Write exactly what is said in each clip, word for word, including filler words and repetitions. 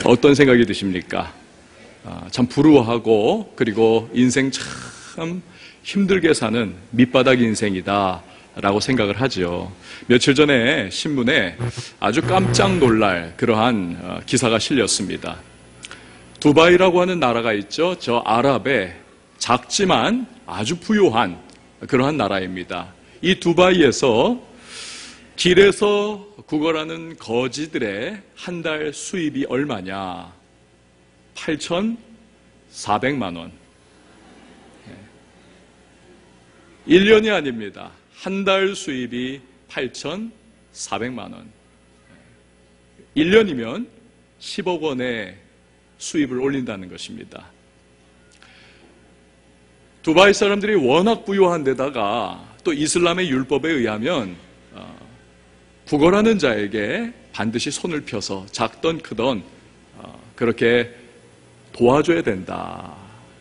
어떤 생각이 드십니까? 아, 참 부러워하고 그리고 인생 참 힘들게 사는 밑바닥 인생이다 라고 생각을 하죠. 며칠 전에 신문에 아주 깜짝 놀랄 그러한 기사가 실렸습니다. 두바이라고 하는 나라가 있죠. 저 아랍의 작지만 아주 부유한 그러한 나라입니다. 이 두바이에서 길에서 구걸하는 거지들의 한 달 수입이 얼마냐? 팔천사백만 원. 일 년이 아닙니다. 한 달 수입이 팔천사백만 원. 일 년이면 십억 원의 수입을 올린다는 것입니다. 두바이 사람들이 워낙 부유한 데다가 또 이슬람의 율법에 의하면 구걸하는 자에게 반드시 손을 펴서 작던 크던 그렇게 도와줘야 된다.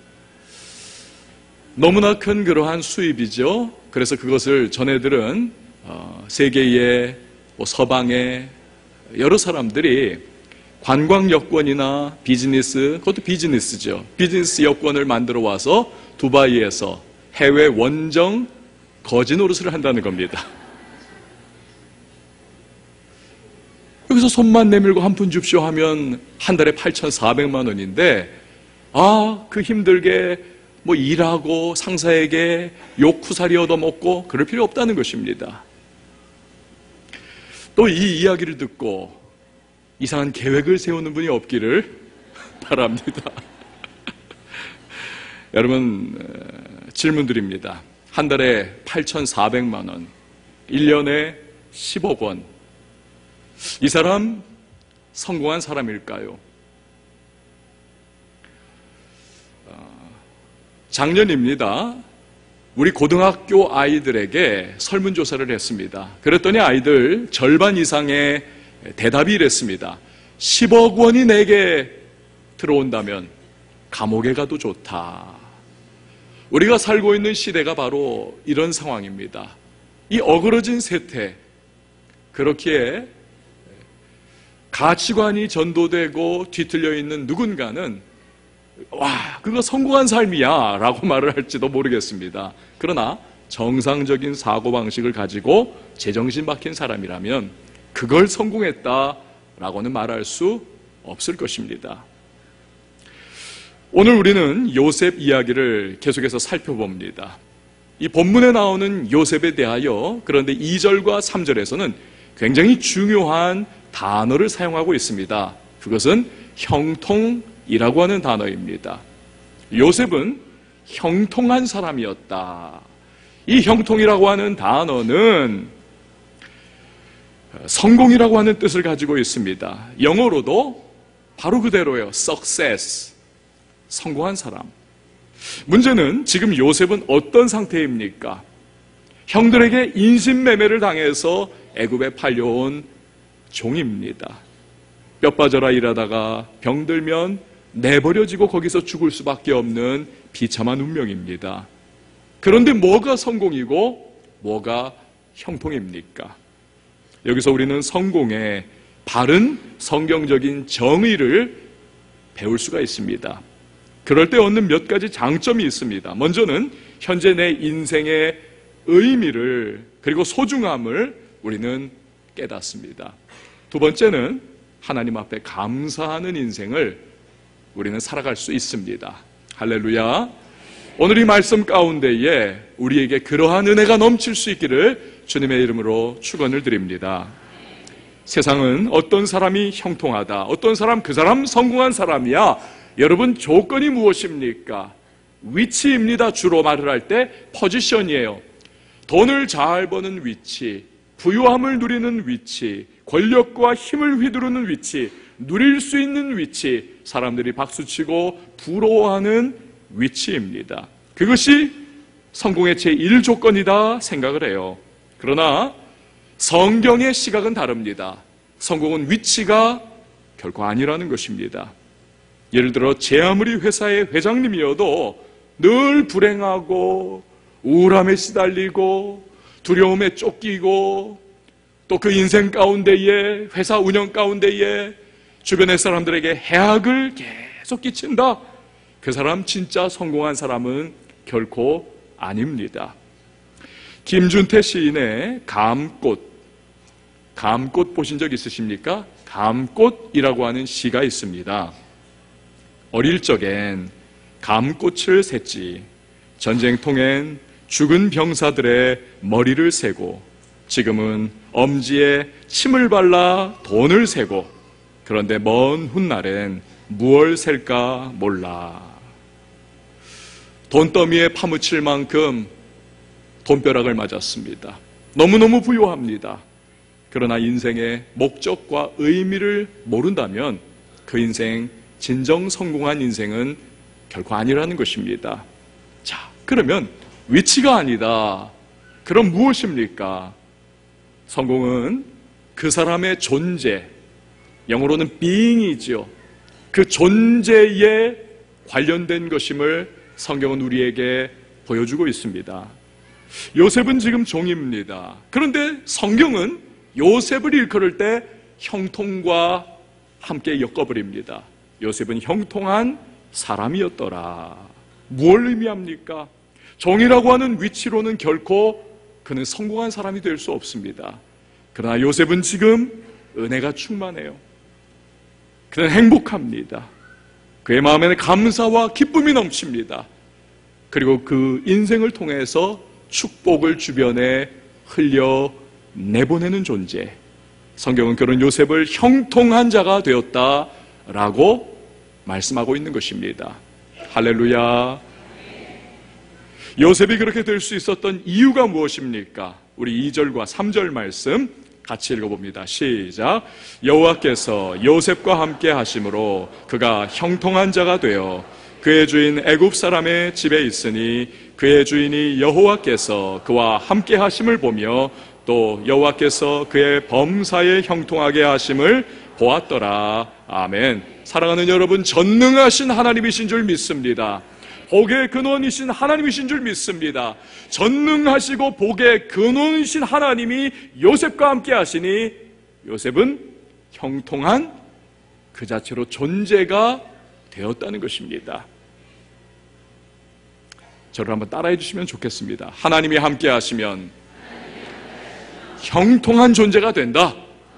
너무나 큰 그러한 수입이죠. 그래서 그것을 전해들은 세계의 서방의 여러 사람들이 관광 여권이나 비즈니스, 그것도 비즈니스죠. 비즈니스 여권을 만들어 와서 두바이에서 해외 원정 거지 노릇을 한다는 겁니다. 여기서 손만 내밀고 한 푼 줍쇼 하면 한 달에 팔천사백만 원인데, 아, 그 힘들게 뭐 일하고 상사에게 욕 쿠사리 얻어먹고 그럴 필요 없다는 것입니다. 또 이 이야기를 듣고 이상한 계획을 세우는 분이 없기를 바랍니다. 여러분, 질문 드립니다. 한 달에 팔천사백만 원, 일 년에 십억 원. 이 사람 성공한 사람일까요? 작년입니다. 우리 고등학교 아이들에게 설문조사를 했습니다. 그랬더니 아이들 절반 이상의 대답이 이랬습니다. 십억 원이 내게 들어온다면 감옥에 가도 좋다. 우리가 살고 있는 시대가 바로 이런 상황입니다. 이 어그러진 세태, 그렇기에 가치관이 전도되고 뒤틀려 있는 누군가는 와, 그거 성공한 삶이야 라고 말을 할지도 모르겠습니다. 그러나 정상적인 사고방식을 가지고 제정신 박힌 사람이라면 그걸 성공했다라고는 말할 수 없을 것입니다. 오늘 우리는 요셉 이야기를 계속해서 살펴봅니다. 이 본문에 나오는 요셉에 대하여 그런데 이 절과 삼 절에서는 굉장히 중요한 단어를 사용하고 있습니다. 그것은 형통이라고 하는 단어입니다. 요셉은 형통한 사람이었다. 이 형통이라고 하는 단어는 성공이라고 하는 뜻을 가지고 있습니다. 영어로도 바로 그대로예요. success. 성공한 사람. 문제는 지금 요셉은 어떤 상태입니까? 형들에게 인신매매를 당해서 애굽에 팔려온 종입니다. 뼈 빠져라 일하다가 병들면 내버려지고 거기서 죽을 수밖에 없는 비참한 운명입니다. 그런데 뭐가 성공이고 뭐가 형통입니까? 여기서 우리는 성공의 바른 성경적인 정의를 배울 수가 있습니다. 그럴 때 얻는 몇 가지 장점이 있습니다. 먼저는 현재 내 인생의 의미를 그리고 소중함을 우리는 깨닫습니다. 두 번째는 하나님 앞에 감사하는 인생을 우리는 살아갈 수 있습니다. 할렐루야. 오늘 이 말씀 가운데에 우리에게 그러한 은혜가 넘칠 수 있기를 주님의 이름으로 축원을 드립니다. 세상은 어떤 사람이 형통하다, 어떤 사람 그 사람 성공한 사람이야. 여러분, 조건이 무엇입니까? 위치입니다. 주로 말을 할 때 포지션이에요. 돈을 잘 버는 위치, 부유함을 누리는 위치, 권력과 힘을 휘두르는 위치, 누릴 수 있는 위치, 사람들이 박수치고 부러워하는 위치입니다. 그것이 성공의 제일 조건이다 생각을 해요. 그러나 성경의 시각은 다릅니다. 성공은 위치가 결코 아니라는 것입니다. 예를 들어 제 아무리 회사의 회장님이어도 늘 불행하고 우울함에 시달리고 두려움에 쫓기고 또 그 인생 가운데에 회사 운영 가운데에 주변의 사람들에게 해악을 계속 끼친다. 그 사람 진짜 성공한 사람은 결코 아닙니다. 김준태 시인의 감꽃, 감꽃 보신 적 있으십니까? 감꽃이라고 하는 시가 있습니다. 어릴 적엔 감꽃을 샜지. 전쟁통엔 죽은 병사들의 머리를 세고, 지금은 엄지에 침을 발라 돈을 세고, 그런데 먼 훗날엔 무얼 셀까 몰라. 돈더미에 파묻힐 만큼 돈벼락을 맞았습니다. 너무너무 부유합니다. 그러나 인생의 목적과 의미를 모른다면 그 인생, 진정 성공한 인생은 결코 아니라는 것입니다. 자, 그러면 위치가 아니다. 그럼 무엇입니까? 성공은 그 사람의 존재, 영어로는 being이죠. 그 존재에 관련된 것임을 성경은 우리에게 보여주고 있습니다. 요셉은 지금 종입니다. 그런데 성경은 요셉을 일컬을 때 형통과 함께 엮어버립니다. 요셉은 형통한 사람이었더라. 무엇을 의미합니까? 종이라고 하는 위치로는 결코 그는 성공한 사람이 될 수 없습니다. 그러나 요셉은 지금 은혜가 충만해요. 그는 행복합니다. 그의 마음에는 감사와 기쁨이 넘칩니다. 그리고 그 인생을 통해서 축복을 주변에 흘려 내보내는 존재. 성경은 그런 요셉을 형통한 자가 되었다라고 말씀하고 있는 것입니다. 할렐루야. 요셉이 그렇게 될 수 있었던 이유가 무엇입니까? 우리 이 절과 삼 절 말씀 같이 읽어봅니다. 시작. 여호와께서 요셉과 함께 하심으로 그가 형통한 자가 되어 그의 주인 애굽 사람의 집에 있으니 그의 주인이 여호와께서 그와 함께 하심을 보며 또 여호와께서 그의 범사에 형통하게 하심을 보았더라. 아멘. 사랑하는 여러분, 전능하신 하나님이신 줄 믿습니다. 복의 근원이신 하나님이신 줄 믿습니다. 전능하시고 복의 근원이신 하나님이 요셉과 함께 하시니 요셉은 형통한 그 자체로 존재가 되었다는 것입니다. 저를 한번 따라해 주시면 좋겠습니다. 하나님이 함께 하시면 형통한 존재가 된다.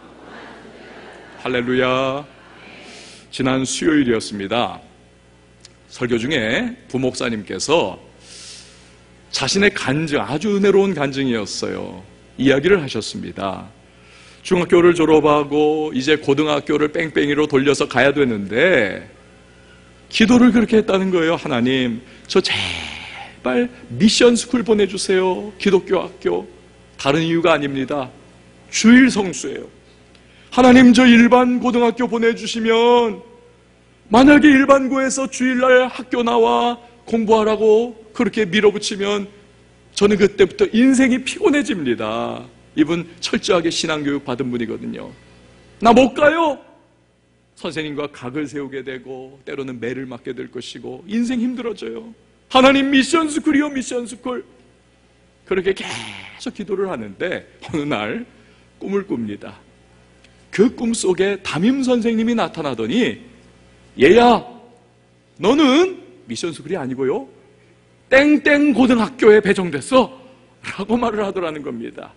할렐루야. 지난 수요일이었습니다. 설교 중에 부목사님께서 자신의 간증, 아주 은혜로운 간증이었어요. 이야기를 하셨습니다. 중학교를 졸업하고 이제 고등학교를 뺑뺑이로 돌려서 가야 되는데 기도를 그렇게 했다는 거예요. 하나님, 저 제발 미션 스쿨 보내주세요. 기독교 학교. 다른 이유가 아닙니다. 주일 성수예요. 하나님, 저 일반 고등학교 보내주시면 만약에 일반고에서 주일날 학교 나와 공부하라고 그렇게 밀어붙이면 저는 그때부터 인생이 피곤해집니다. 이분 철저하게 신앙교육 받은 분이거든요. 나 못 가요. 선생님과 각을 세우게 되고 때로는 매를 맞게 될 것이고 인생 힘들어져요. 하나님, 미션스쿨이요, 미션스쿨. 그렇게 계속 기도를 하는데 어느 날 꿈을 꿉니다. 그 꿈 속에 담임 선생님이 나타나더니 얘야, 너는 미션스쿨이 아니고요, 땡땡 고등학교에 배정됐어 라고 말을 하더라는 겁니다.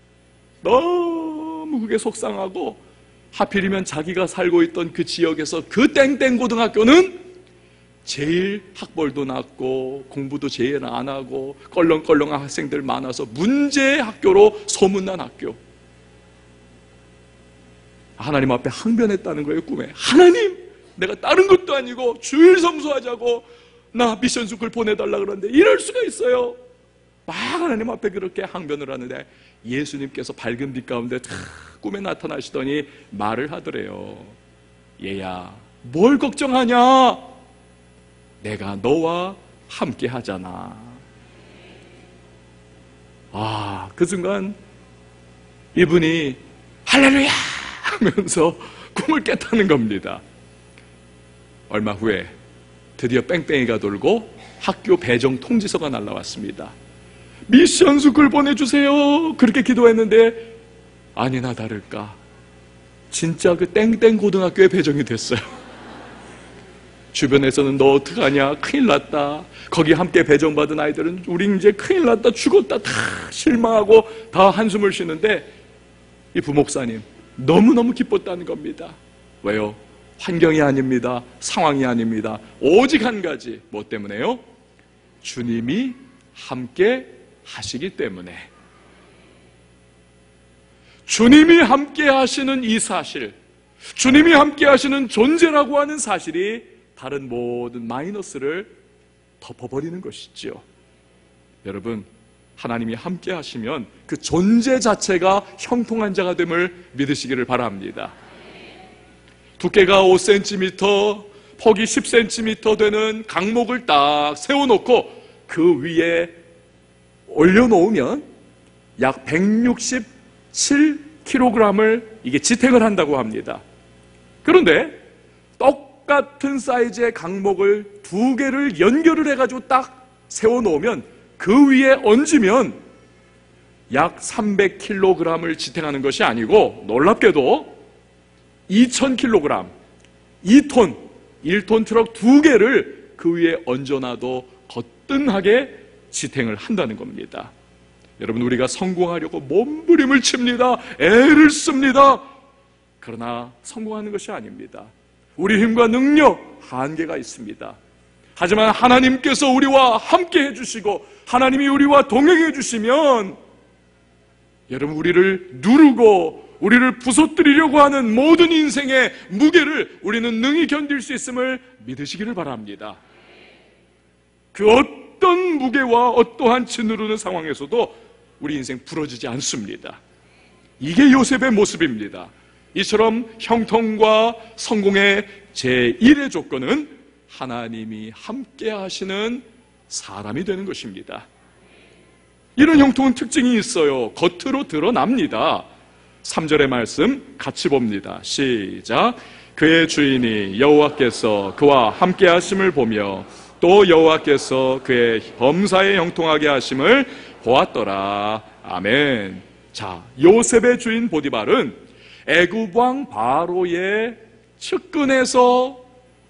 너무 그게 속상하고, 하필이면 자기가 살고 있던 그 지역에서 그 땡땡 고등학교는 제일 학벌도 낮고 공부도 제일 안 하고 껄렁껄렁한 학생들 많아서 문제의 학교로 소문난 학교. 하나님 앞에 항변했다는 거예요. 꿈에. 하나님, 내가 다른 것도 아니고 주일 성수하자고 나 미션스쿨 보내달라 그러는데 이럴 수가 있어요. 막 하나님 앞에 그렇게 항변을 하는데 예수님께서 밝은 빛 가운데 탁 꿈에 나타나시더니 말을 하더래요. 얘야, 뭘 걱정하냐? 내가 너와 함께 하잖아. 아, 그 순간 이분이 할렐루야 하면서 꿈을 깼다는 겁니다. 얼마 후에 드디어 뺑뺑이가 돌고 학교 배정 통지서가 날라왔습니다. 미션스쿨 보내주세요. 그렇게 기도했는데 아니나 다를까 진짜 그 땡땡 고등학교에 배정이 됐어요. 주변에서는 너 어떡하냐, 큰일 났다. 거기 함께 배정받은 아이들은 우리 이제 큰일 났다, 죽었다, 다 실망하고 다 한숨을 쉬는데 이 부목사님 너무너무 기뻤다는 겁니다. 왜요? 환경이 아닙니다. 상황이 아닙니다. 오직 한 가지, 뭐 때문에요? 주님이 함께 하시기 때문에. 주님이 함께 하시는 이 사실, 주님이 함께 하시는 존재라고 하는 사실이 다른 모든 마이너스를 덮어버리는 것이죠. 여러분, 하나님이 함께 하시면 그 존재 자체가 형통한 자가 됨을 믿으시기를 바랍니다. 두께가 오 센티미터, 폭이 십 센티미터 되는 강목을 딱 세워놓고 그 위에 올려놓으면 약 백육십칠 킬로그램을 이게 지탱을 한다고 합니다. 그런데 똑같은 사이즈의 강목을 두 개를 연결을 해가지고 딱 세워놓으면 그 위에 얹으면 약 삼백 킬로그램을 지탱하는 것이 아니고 놀랍게도 이천 킬로그램, 이 톤, 일 톤 트럭 두 개를 그 위에 얹어놔도 거뜬하게 지탱을 한다는 겁니다. 여러분, 우리가 성공하려고 몸부림을 칩니다. 애를 씁니다. 그러나 성공하는 것이 아닙니다. 우리 힘과 능력, 한계가 있습니다. 하지만 하나님께서 우리와 함께 해주시고 하나님이 우리와 동행해 주시면 여러분, 우리를 누르고 우리를 부서뜨리려고 하는 모든 인생의 무게를 우리는 능히 견딜 수 있음을 믿으시기를 바랍니다. 그 어떤 무게와 어떠한 짓누르는 상황에서도 우리 인생 부러지지 않습니다. 이게 요셉의 모습입니다. 이처럼 형통과 성공의 제일의 조건은 하나님이 함께 하시는 사람이 되는 것입니다. 이런 형통은 특징이 있어요. 겉으로 드러납니다. 삼 절의 말씀 같이 봅니다. 시작. 그의 주인이 여호와께서 그와 함께 하심을 보며 또 여호와께서 그의 범사에 형통하게 하심을 보았더라. 아멘. 자, 요셉의 주인 보디발은 애굽 왕 바로의 측근에서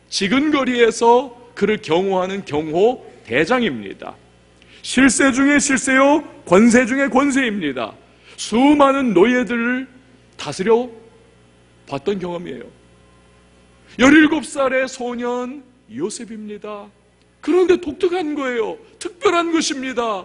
지근거리에서 그를 경호하는 경호 대장입니다. 실세 중에 실세요, 권세 중에 권세입니다. 수많은 노예들을 다스려 봤던 경험이에요. 열일곱 살의 소년 요셉입니다. 그런데 독특한 거예요. 특별한 것입니다.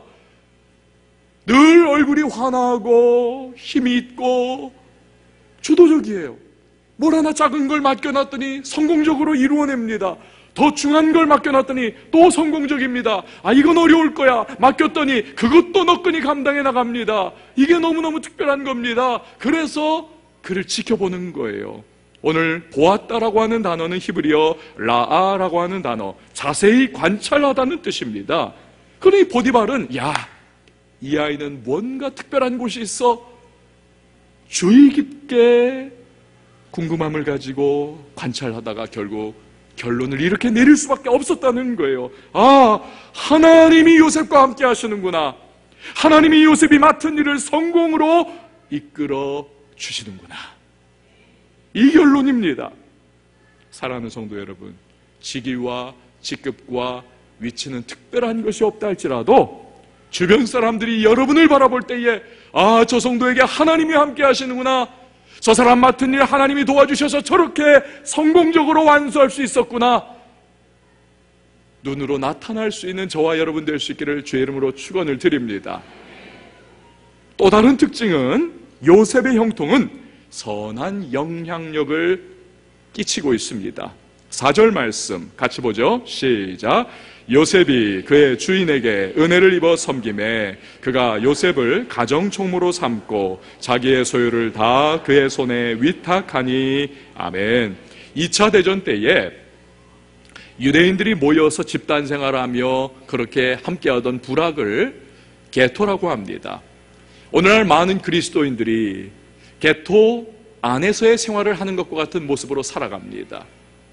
늘 얼굴이 환하고 힘이 있고 주도적이에요. 뭘 하나 작은 걸 맡겨놨더니 성공적으로 이루어냅니다. 더 중요한 걸 맡겨놨더니 또 성공적입니다. 아, 이건 어려울 거야. 맡겼더니 그것도 너끈히 감당해 나갑니다. 이게 너무너무 특별한 겁니다. 그래서 그를 지켜보는 거예요. 오늘 보았다라고 하는 단어는 히브리어 라아라고 하는 단어, 자세히 관찰하다는 뜻입니다. 그러니 보디발은 야, 이 아이는 뭔가 특별한 곳이 있어 주의 깊게 궁금함을 가지고 관찰하다가 결국 결론을 이렇게 내릴 수밖에 없었다는 거예요. 아, 하나님이 요셉과 함께 하시는구나. 하나님이 요셉이 맡은 일을 성공으로 이끌어 주시는구나. 이 결론입니다. 사랑하는 성도 여러분, 직위와 직급과 위치는 특별한 것이 없다 할지라도 주변 사람들이 여러분을 바라볼 때에 아, 저 성도에게 하나님이 함께 하시는구나. 저 사람 맡은 일 하나님이 도와주셔서 저렇게 성공적으로 완수할 수 있었구나. 눈으로 나타날 수 있는 저와 여러분 될 수 있기를 주의 이름으로 축원을 드립니다. 또 다른 특징은 요셉의 형통은 선한 영향력을 끼치고 있습니다. 사 절 말씀 같이 보죠. 시작. 요셉이 그의 주인에게 은혜를 입어 섬김에 그가 요셉을 가정총무로 삼고 자기의 소유를 다 그의 손에 위탁하니. 아멘. 이 차 대전 때에 유대인들이 모여서 집단생활하며 그렇게 함께하던 부락을 게토라고 합니다. 오늘날 많은 그리스도인들이 게토 안에서의 생활을 하는 것과 같은 모습으로 살아갑니다.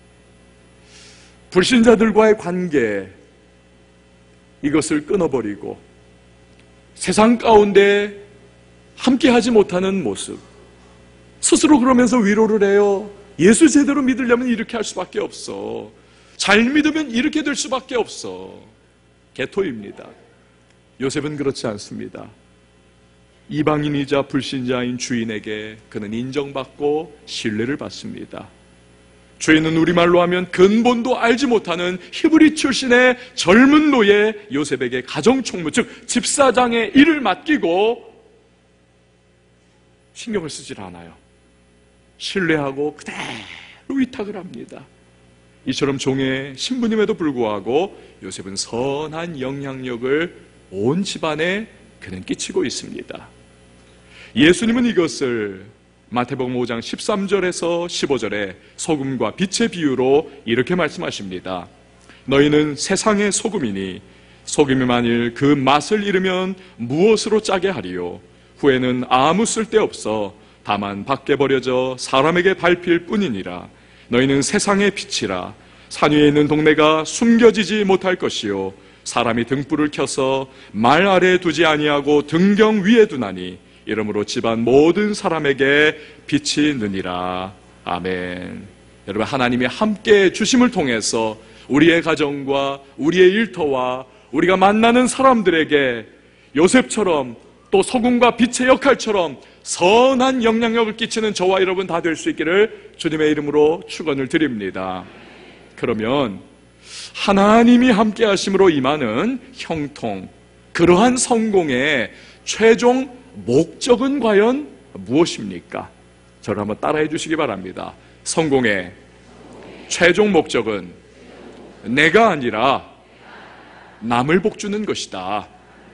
불신자들과의 관계, 이것을 끊어버리고 세상 가운데 함께하지 못하는 모습, 스스로 그러면서 위로를 해요. 예수 제대로 믿으려면 이렇게 할 수밖에 없어. 잘 믿으면 이렇게 될 수밖에 없어. 개토입니다. 요셉은 그렇지 않습니다. 이방인이자 불신자인 주인에게 그는 인정받고 신뢰를 받습니다. 주인은 우리말로 하면 근본도 알지 못하는 히브리 출신의 젊은 노예 요셉에게 가정총무, 즉 집사장의 일을 맡기고 신경을 쓰질 않아요. 신뢰하고 그대로 위탁을 합니다. 이처럼 종의 신부님에도 불구하고 요셉은 선한 영향력을 온 집안에 그는 끼치고 있습니다. 예수님은 이것을 마태복음 오 장 십삼 절에서 십오 절에 소금과 빛의 비유로 이렇게 말씀하십니다. 너희는 세상의 소금이니 소금이 만일 그 맛을 잃으면 무엇으로 짜게 하리요? 후에는 아무 쓸데없어 다만 밖에 버려져 사람에게 밟힐 뿐이니라. 너희는 세상의 빛이라. 산 위에 있는 동네가 숨겨지지 못할 것이요 사람이 등불을 켜서 말 아래에 두지 아니하고 등경 위에 두나니 이러므로 집안 모든 사람에게 빛이 느니라. 아멘. 여러분, 하나님이 함께 주심을 통해서 우리의 가정과 우리의 일터와 우리가 만나는 사람들에게 요셉처럼 또 소금과 빛의 역할처럼 선한 영향력을 끼치는 저와 여러분 다 될 수 있기를 주님의 이름으로 축원을 드립니다. 그러면 하나님이 함께 하심으로 임하는 형통, 그러한 성공의 최종 목적은 과연 무엇입니까? 저를 한번 따라해 주시기 바랍니다. 성공의 최종 목적은 내가 아니라 남을 복주는 것이다.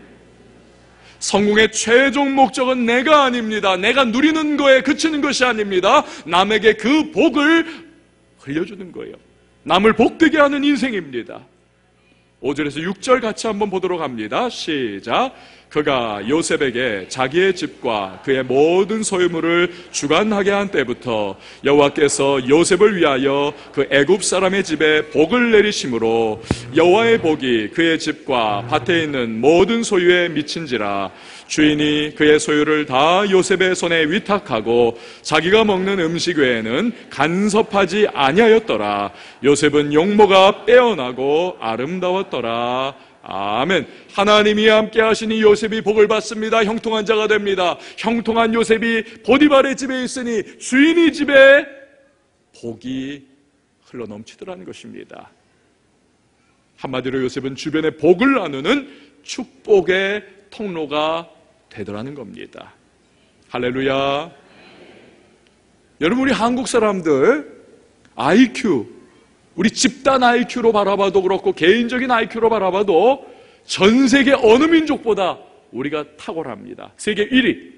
성공의 최종 목적은 내가 아닙니다. 내가 누리는 거에 그치는 것이 아닙니다. 남에게 그 복을 흘려주는 거예요. 남을 복되게 하는 인생입니다. 오 절에서 육 절 같이 한번 보도록 합니다. 시작. 그가 요셉에게 자기의 집과 그의 모든 소유물을 주관하게 한 때부터 여호와께서 요셉을 위하여 그 애굽 사람의 집에 복을 내리심으로 여호와의 복이 그의 집과 밭에 있는 모든 소유에 미친지라. 주인이 그의 소유를 다 요셉의 손에 위탁하고 자기가 먹는 음식 외에는 간섭하지 아니하였더라. 요셉은 용모가 빼어나고 아름다웠더라. 아멘. 하나님이 함께 하시니 요셉이 복을 받습니다. 형통한 자가 됩니다. 형통한 요셉이 보디발의 집에 있으니 주인의 집에 복이 흘러넘치더라는 것입니다. 한마디로 요셉은 주변에 복을 나누는 축복의 통로가 되더라는 겁니다. 할렐루야. 여러분, 우리 한국 사람들 아이큐, 우리 집단 아이큐로 바라봐도 그렇고 개인적인 아이큐로 바라봐도 전 세계 어느 민족보다 우리가 탁월합니다. 세계 일 위.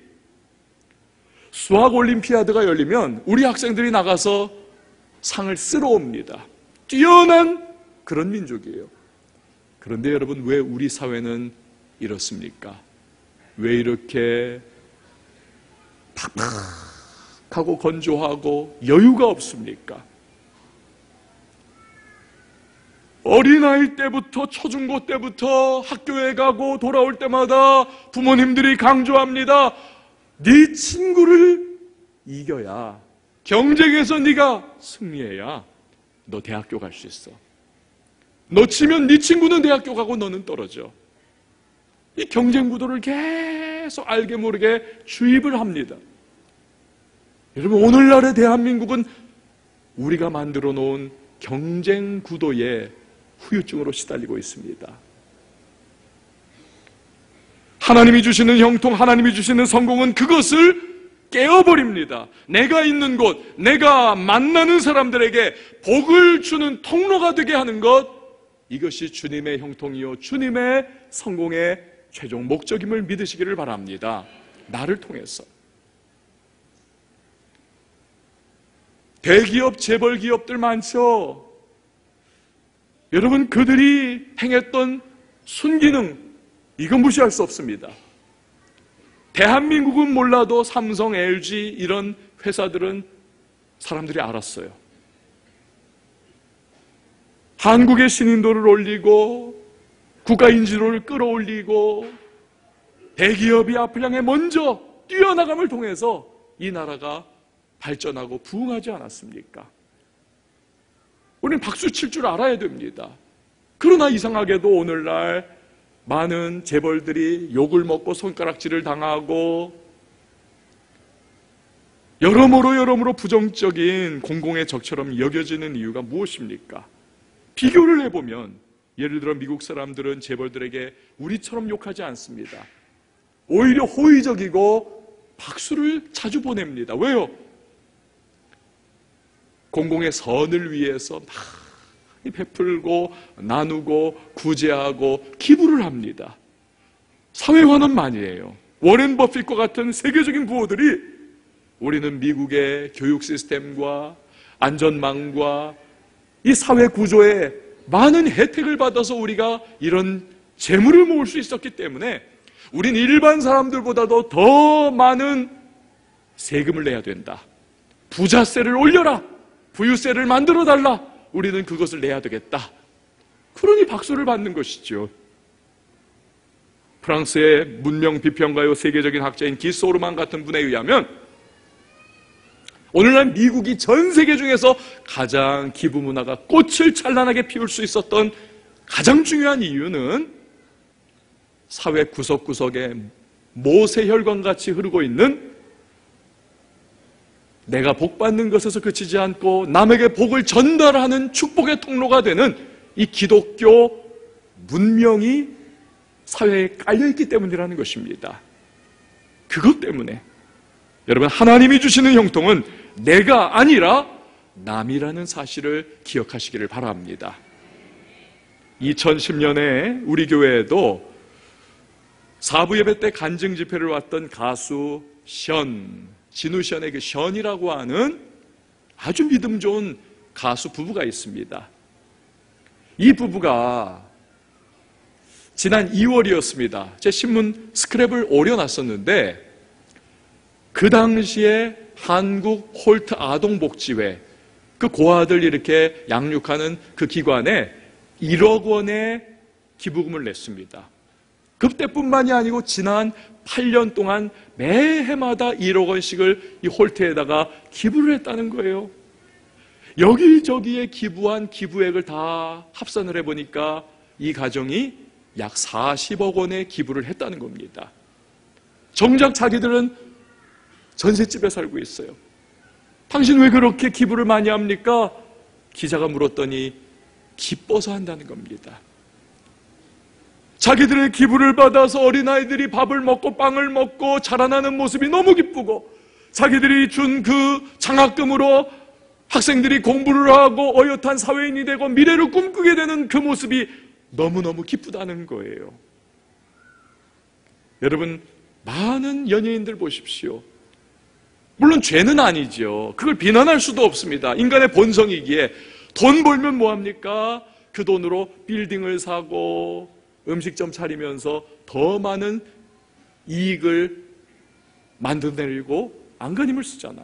수학 올림피아드가 열리면 우리 학생들이 나가서 상을 쓸어옵니다. 뛰어난 그런 민족이에요. 그런데 여러분, 왜 우리 사회는 이렇습니까? 왜 이렇게 팍팍하고 건조하고 여유가 없습니까? 어린아이 때부터 초중고 때부터 학교에 가고 돌아올 때마다 부모님들이 강조합니다. 네 친구를 이겨야, 경쟁에서 네가 승리해야 너 대학교 갈 수 있어. 너 치면 네 친구는 대학교 가고 너는 떨어져. 이 경쟁 구도를 계속 알게 모르게 주입을 합니다. 여러분, 오늘날의 대한민국은 우리가 만들어 놓은 경쟁 구도에 후유증으로 시달리고 있습니다. 하나님이 주시는 형통, 하나님이 주시는 성공은 그것을 깨어버립니다. 내가 있는 곳, 내가 만나는 사람들에게 복을 주는 통로가 되게 하는 것, 이것이 주님의 형통이요 주님의 성공의 최종 목적임을 믿으시기를 바랍니다. 나를 통해서. 대기업, 재벌기업들 많죠. 여러분, 그들이 행했던 순기능, 이건 무시할 수 없습니다. 대한민국은 몰라도 삼성, 엘지 이런 회사들은 사람들이 알았어요. 한국의 신인도를 올리고 국가 인지도를 끌어올리고 대기업이 앞을 향해 먼저 뛰어나감을 통해서 이 나라가 발전하고 부흥하지 않았습니까? 우리는 박수 칠 줄 알아야 됩니다. 그러나 이상하게도 오늘날 많은 재벌들이 욕을 먹고 손가락질을 당하고 여러모로 여러모로 부정적인 공공의 적처럼 여겨지는 이유가 무엇입니까? 비교를 해보면 예를 들어 미국 사람들은 재벌들에게 우리처럼 욕하지 않습니다. 오히려 호의적이고 박수를 자주 보냅니다. 왜요? 공공의 선을 위해서 많이 베풀고 나누고 구제하고 기부를 합니다. 사회화는 많이 해요. 워렌 버핏과 같은 세계적인 부호들이 우리는 미국의 교육 시스템과 안전망과 이 사회 구조에 많은 혜택을 받아서 우리가 이런 재물을 모을 수 있었기 때문에 우린 일반 사람들보다도 더 많은 세금을 내야 된다. 부자세를 올려라. 부유세를 만들어달라. 우리는 그것을 내야 되겠다. 그러니 박수를 받는 것이죠. 프랑스의 문명 비평가요 세계적인 학자인 기소르만 같은 분에 의하면 오늘날 미국이 전 세계 중에서 가장 기부 문화가 꽃을 찬란하게 피울 수 있었던 가장 중요한 이유는 사회 구석구석에 모세혈관같이 흐르고 있는 내가 복받는 것에서 그치지 않고 남에게 복을 전달하는 축복의 통로가 되는 이 기독교 문명이 사회에 깔려있기 때문이라는 것입니다. 그것 때문에 여러분, 하나님이 주시는 형통은 내가 아니라 남이라는 사실을 기억하시기를 바랍니다. 이천십 년에 우리 교회에도 사부 예배 때 간증 집회를 왔던 가수 션, 진우 션의 그 션이라고 하는 아주 믿음 좋은 가수 부부가 있습니다. 이 부부가 지난 이월이었습니다. 제 신문 스크랩을 오려놨었는데 그 당시에 한국 홀트 아동복지회, 그 고아들 이렇게 양육하는 그 기관에 일억 원의 기부금을 냈습니다. 그때뿐만이 아니고 지난 팔 년 동안 매해마다 일억 원씩을 이 홀트에다가 기부를 했다는 거예요. 여기저기에 기부한 기부액을 다 합산을 해보니까 이 가정이 약 사십억 원의 기부를 했다는 겁니다. 정작 자기들은 전셋집에 살고 있어요. 당신 왜 그렇게 기부를 많이 합니까? 기자가 물었더니 기뻐서 한다는 겁니다. 자기들의 기부를 받아서 어린아이들이 밥을 먹고 빵을 먹고 자라나는 모습이 너무 기쁘고 자기들이 준 그 장학금으로 학생들이 공부를 하고 어엿한 사회인이 되고 미래를 꿈꾸게 되는 그 모습이 너무너무 기쁘다는 거예요. 여러분, 많은 연예인들 보십시오. 물론 죄는 아니죠. 그걸 비난할 수도 없습니다. 인간의 본성이기에 돈 벌면 뭐합니까? 그 돈으로 빌딩을 사고 음식점 차리면서 더 많은 이익을 만들어내려고 안간힘을 쓰잖아요.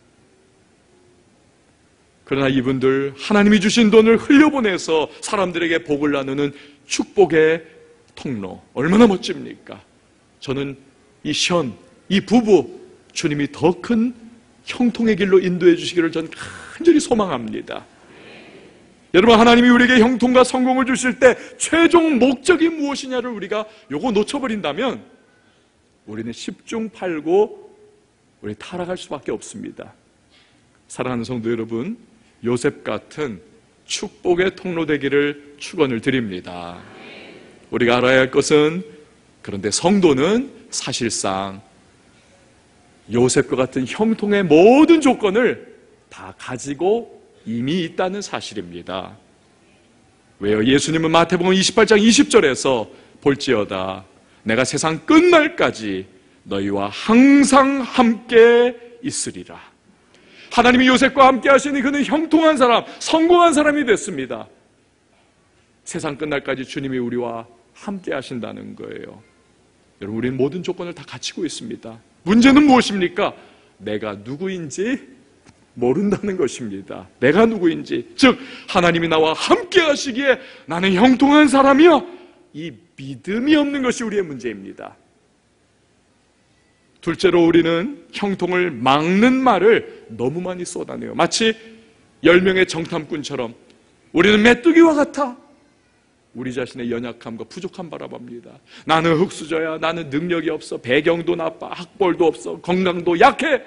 그러나 이분들 하나님이 주신 돈을 흘려보내서 사람들에게 복을 나누는 축복의 통로, 얼마나 멋집니까? 저는 이 션, 이 부부 주님이 더 큰 형통의 길로 인도해 주시기를 전 간절히 소망합니다. 여러분, 하나님이 우리에게 형통과 성공을 주실 때 최종 목적이 무엇이냐를 우리가 요거 놓쳐버린다면 우리는 십중팔구 우리 타락할 수밖에 없습니다. 사랑하는 성도 여러분, 요셉 같은 축복의 통로 되기를 축원을 드립니다. 우리가 알아야 할 것은, 그런데 성도는 사실상 요셉과 같은 형통의 모든 조건을 다 가지고 이미 있다는 사실입니다. 왜요? 예수님은 마태복음 이십팔 장 이십 절에서 볼지어다 내가 세상 끝날까지 너희와 항상 함께 있으리라. 하나님이 요셉과 함께 하시니 그는 형통한 사람, 성공한 사람이 됐습니다. 세상 끝날까지 주님이 우리와 함께 하신다는 거예요. 여러분, 우리는 모든 조건을 다 갖추고 있습니다. 문제는 무엇입니까? 내가 누구인지 모른다는 것입니다. 내가 누구인지, 즉 하나님이 나와 함께 하시기에 나는 형통한 사람이요, 이 믿음이 없는 것이 우리의 문제입니다. 둘째로 우리는 형통을 막는 말을 너무 많이 쏟아내요. 마치 열 명의 정탐꾼처럼 우리는 메뚜기와 같아. 우리 자신의 연약함과 부족함 바라봅니다. 나는 흙수저야. 나는 능력이 없어. 배경도 나빠. 학벌도 없어. 건강도 약해.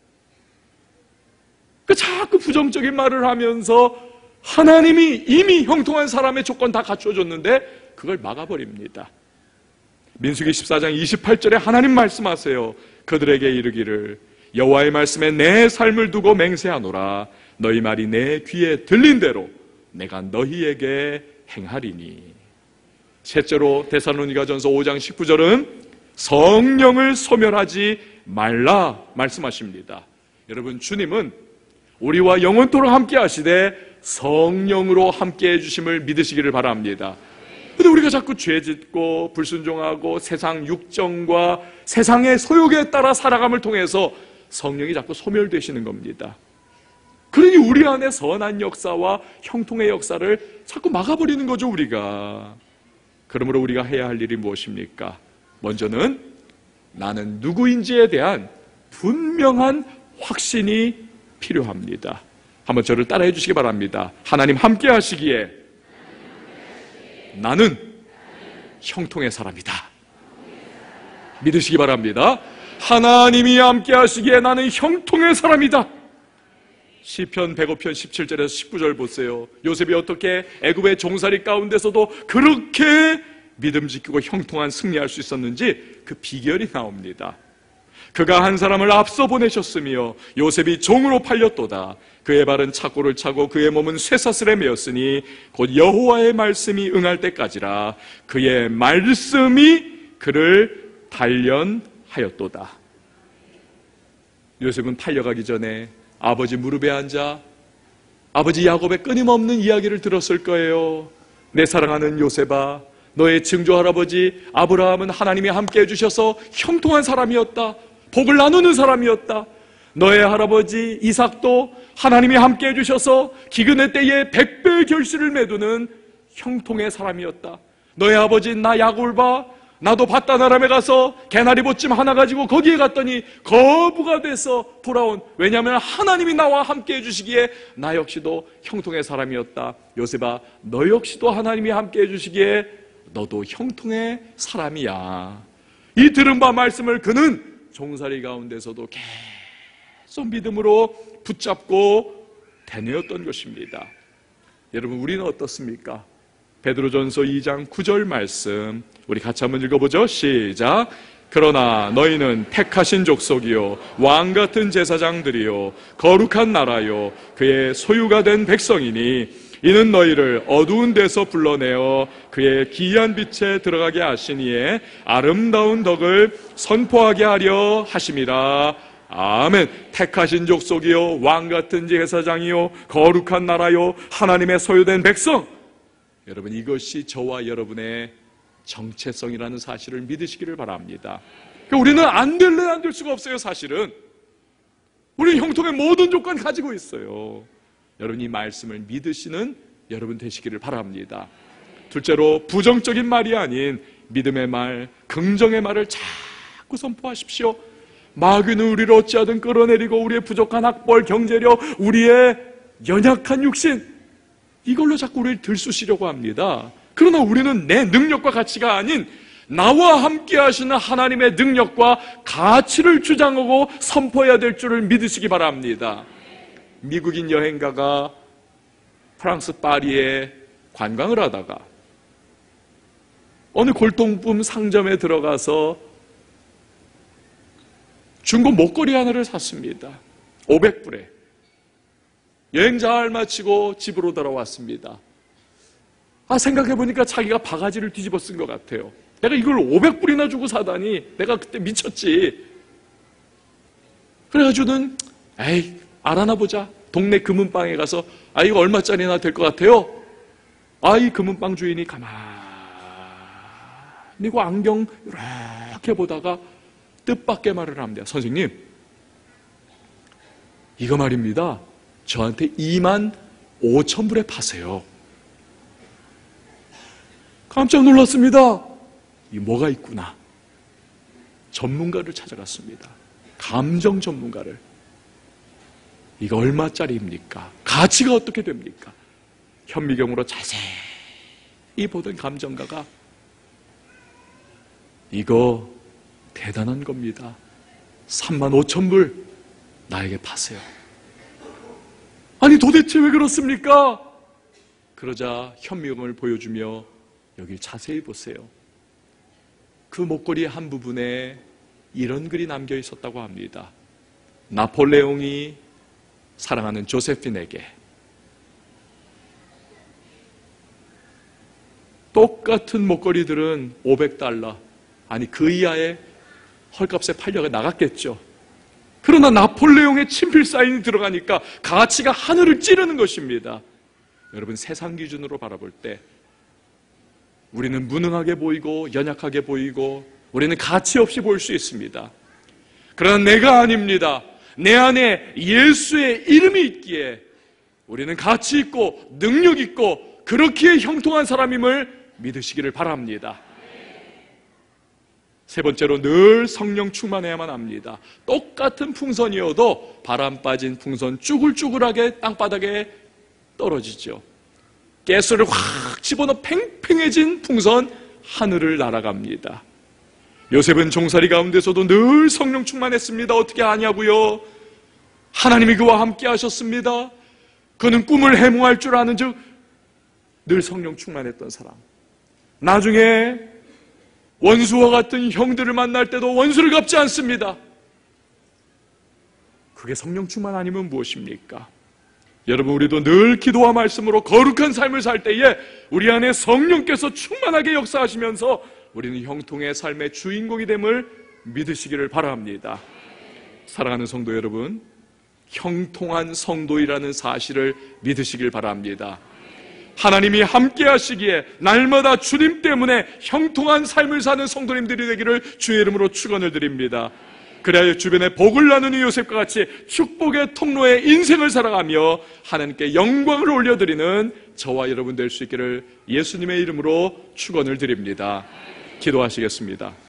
그 자꾸 부정적인 말을 하면서 하나님이 이미 형통한 사람의 조건 다 갖춰줬는데 그걸 막아버립니다. 민수기 십사 장 이십팔 절에 하나님 말씀하세요. 그들에게 이르기를 여호와의 말씀에 내 삶을 두고 맹세하노라. 너희 말이 내 귀에 들린 대로 내가 너희에게 행하리니. 셋째로 데살로니가전서 오 장 십구 절은 성령을 소멸하지 말라 말씀하십니다. 여러분, 주님은 우리와 영원토록 함께 하시되 성령으로 함께 해주심을 믿으시기를 바랍니다. 근데 우리가 자꾸 죄 짓고 불순종하고 세상 육정과 세상의 소욕에 따라 살아감을 통해서 성령이 자꾸 소멸되시는 겁니다. 그러니 우리 안에 선한 역사와 형통의 역사를 자꾸 막아버리는 거죠, 우리가. 그러므로 우리가 해야 할 일이 무엇입니까? 먼저는 나는 누구인지에 대한 분명한 확신이 필요합니다. 한번 저를 따라해 주시기 바랍니다. 하나님 함께 하시기에 나는 형통의 사람이다. 믿으시기 바랍니다. 하나님이 함께 하시기에 나는 형통의 사람이다. 시편 백오 편 십칠 절에서 십구 절 보세요. 요셉이 어떻게 애굽의 종살이 가운데서도 그렇게 믿음 지키고 형통한 승리할 수 있었는지 그 비결이 나옵니다. 그가 한 사람을 앞서 보내셨으며 요셉이 종으로 팔렸도다. 그의 발은 착고를 차고 그의 몸은 쇠사슬에 매였으니 곧 여호와의 말씀이 응할 때까지라. 그의 말씀이 그를 단련하였도다. 요셉은 팔려가기 전에 아버지 무릎에 앉아 아버지 야곱의 끊임없는 이야기를 들었을 거예요. 내 사랑하는 요셉아, 너의 증조 할아버지 아브라함은 하나님이 함께 해주셔서 형통한 사람이었다. 복을 나누는 사람이었다. 너의 할아버지 이삭도 하나님이 함께 해주셔서 기근의 때에 백배의 결실을 맺는 형통의 사람이었다. 너의 아버지 나 야곱을 봐. 나도 바다나람에 가서 개나리 보찜 하나 가지고 거기에 갔더니 거부가 돼서 돌아온, 왜냐하면 하나님이 나와 함께 해주시기에 나 역시도 형통의 사람이었다. 요셉아, 너 역시도 하나님이 함께 해주시기에 너도 형통의 사람이야. 이 들은 바 말씀을 그는 종살이 가운데서도 계속 믿음으로 붙잡고 되뇌었던 것입니다. 여러분, 우리는 어떻습니까? 베드로전서 이 장 구 절 말씀 우리 같이 한번 읽어보죠. 시작. 그러나 너희는 택하신 족속이요 왕같은 제사장들이요 거룩한 나라요 그의 소유가 된 백성이니 이는 너희를 어두운 데서 불러내어 그의 기이한 빛에 들어가게 하시니에 아름다운 덕을 선포하게 하려 하심이라. 아멘. 택하신 족속이요 왕같은 제사장이요 거룩한 나라요 하나님의 소유된 백성. 여러분, 이것이 저와 여러분의 정체성이라는 사실을 믿으시기를 바랍니다. 그러니까 우리는 안 될래 안 될 수가 없어요. 사실은 우리는 형통의 모든 조건 가지고 있어요. 여러분, 이 말씀을 믿으시는 여러분 되시기를 바랍니다. 둘째로 부정적인 말이 아닌 믿음의 말, 긍정의 말을 자꾸 선포하십시오. 마귀는 우리를 어찌하든 끌어내리고 우리의 부족한 학벌, 경제력, 우리의 연약한 육신, 이걸로 자꾸 우리를 들쑤시려고 합니다. 그러나 우리는 내 능력과 가치가 아닌 나와 함께 하시는 하나님의 능력과 가치를 주장하고 선포해야 될 줄을 믿으시기 바랍니다. 미국인 여행가가 프랑스 파리에 관광을 하다가 어느 골동품 상점에 들어가서 중고 목걸이 하나를 샀습니다. 오백 불에. 여행 잘 마치고 집으로 돌아왔습니다. 아, 생각해보니까 자기가 바가지를 뒤집어 쓴 것 같아요. 내가 이걸 오백 불이나 주고 사다니 내가 그때 미쳤지. 그래가지고는 에이, 알아나 보자. 동네 금은방에 가서 아, 이거 얼마짜리나 될 것 같아요? 아, 이 금은방 주인이 가만히 그 안경 이렇게 보다가 뜻밖의 말을 합니다. 선생님, 이거 말입니다. 저한테 이만 오천 불에 파세요. 깜짝 놀랐습니다. 이 뭐가 있구나. 전문가를 찾아갔습니다. 감정 전문가를. 이거 얼마짜리입니까? 가치가 어떻게 됩니까? 현미경으로 자세히 보던 감정가가 이거 대단한 겁니다. 삼만 오천 불 나에게 파세요. 아니 도대체 왜 그렇습니까? 그러자 현미경을 보여주며 여기 자세히 보세요. 그 목걸이 한 부분에 이런 글이 남겨 있었다고 합니다. 나폴레옹이 사랑하는 조세핀에게. 똑같은 목걸이들은 오백 달러, 아니 그 이하의 헐값에 팔려가 나갔겠죠. 그러나 나폴레옹의 친필 사인이 들어가니까 가치가 하늘을 찌르는 것입니다. 여러분, 세상 기준으로 바라볼 때 우리는 무능하게 보이고 연약하게 보이고 우리는 가치 없이 보일 수 있습니다. 그러나 내가 아닙니다. 내 안에 예수의 이름이 있기에 우리는 가치 있고 능력 있고 그렇기에 형통한 사람임을 믿으시기를 바랍니다. 세 번째로 늘 성령 충만해야만 합니다. 똑같은 풍선이어도 바람 빠진 풍선 쭈글쭈글하게 땅바닥에 떨어지죠. 가스를 확 집어넣어 팽팽해진 풍선 하늘을 날아갑니다. 요셉은 종살이 가운데서도 늘 성령 충만했습니다. 어떻게 아냐고요? 하나님이 그와 함께 하셨습니다. 그는 꿈을 해몽할 줄 아는 즉 늘 성령 충만했던 사람. 나중에 원수와 같은 형들을 만날 때도 원수를 갚지 않습니다. 그게 성령 충만 아니면 무엇입니까? 여러분, 우리도 늘 기도와 말씀으로 거룩한 삶을 살 때에 우리 안에 성령께서 충만하게 역사하시면서 우리는 형통의 삶의 주인공이 됨을 믿으시기를 바랍니다. 사랑하는 성도 여러분, 형통한 성도이라는 사실을 믿으시길 바랍니다. 하나님이 함께 하시기에 날마다 주님 때문에 형통한 삶을 사는 성도님들이 되기를 주의 이름으로 축원을 드립니다. 그래야 주변에 복을 나누는 요셉과 같이 축복의 통로에 인생을 살아가며 하나님께 영광을 올려드리는 저와 여러분 될 수 있기를 예수님의 이름으로 축원을 드립니다. 기도하시겠습니다.